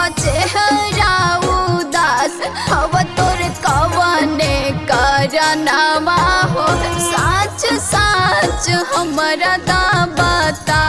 चेहरा उदास हव तोर कवने करनवा हो साच साच हमरा दा बता।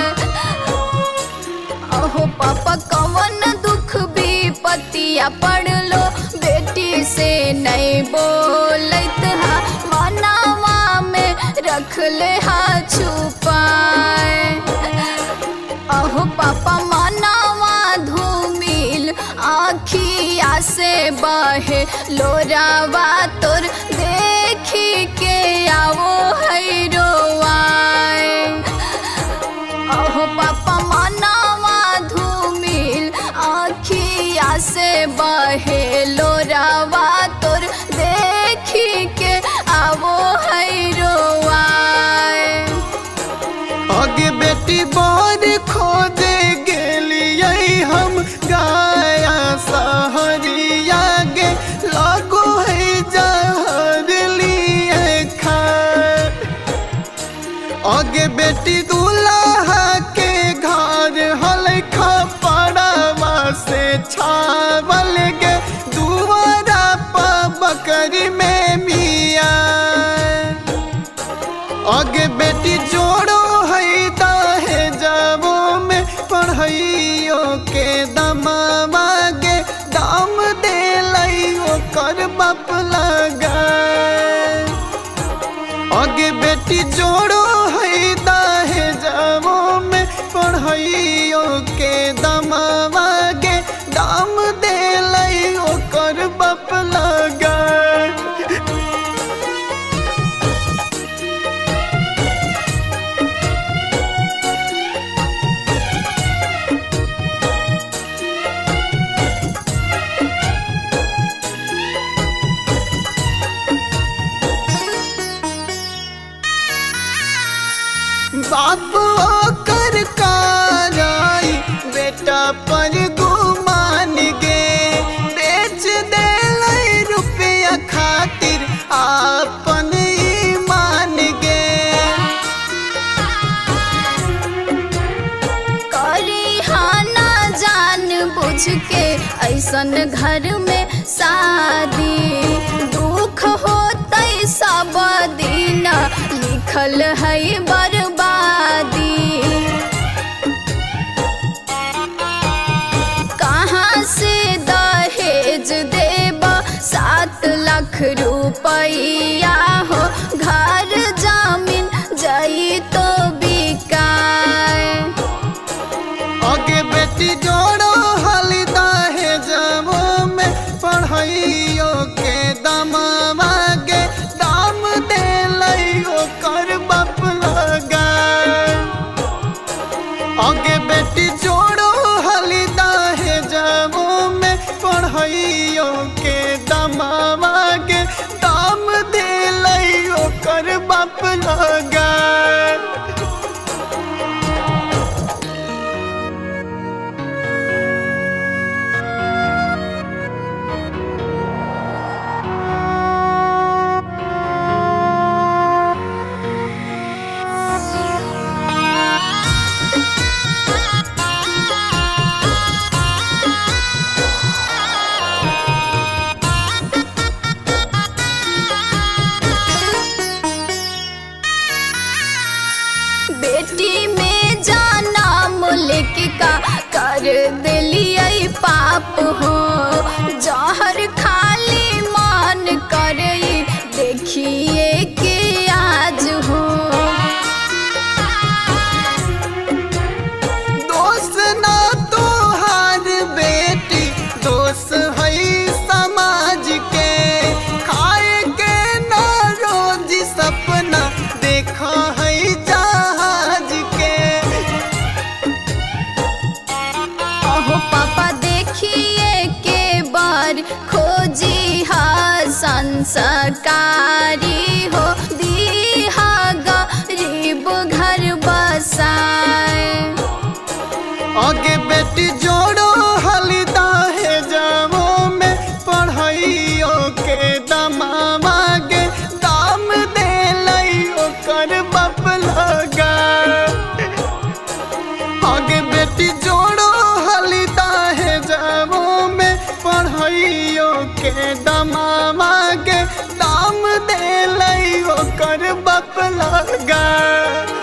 अहो पापा कवन दुख भी पतिया पड़लो बेटी से नहीं बोलत हा मनावा में रख ले हा छुपाए। अहो पापा मनावा धूमिल आखिया से बहे लोरावा तोर देखी के आवो है रोवाए। अहो पापा मनावा धूमिल आखिया से बहे लोरावा तोर देखी के आवो है रोवाए। आगे बेटी बार खोजे गेलिए हम गाया सहरिया गे लागो है जहर लिए खा। आगे बेटी दूल्हा के घर हल खपड़वा से छावल गे दुआरा पर बकरी में मिया। आगे बेटी जोड़ो है दाहे जावो में पढ़ाइयो के दमावा गे दाम दे लइयो कर बाप लगा। आगे बेटी जोड़ो है दाहे जावो में पढ़ाइयो के दमावा गे दाम दे लइयो कर बाप लगा। बाप कर कारई बेटा पर गुमान गे बेच दे रुपया खातिर आपन ईमान गे। करी हाना जान बुझ के ऐसन घर में शादी दुख होते सब दिन लिखल है बर्बादी। कहाँ से दहेज देबा 7 लाख रुपया हो घर जमीन जाई तो बिकाए। आगे बेटी जोड़ो हली दाहे जावो में पढ़ाइयो के दमावा गे दाम दे लइयो कर बाप लगा। आगे बेटी जोड़ो हली दाहे जावो में पढ़ाइयो के दमावा गे दाम दे लइयो कर बाप लगा। बेटी में जाना मुल्क का कर दिलिए पाप हो जहर खाली मान करे देखिए के आज हो। दोस्त ना तोहार बेटी दोस्त है समाज के खाए के ना रोज सपना देखा है जहाज के। अहो पापा देखिए के बार खोजी हा संस्कारी हो दीहा गरीब घर बसाए। आगे बेटी जोड़ो हली दाहे जावो में पढ़ाइयो के दमावा गे दाम दे लइयो कर बाप लगा। आगे बेटी जोड़ो हली दाहे जावो मागे दाम दे लई ओकर बाप लगा।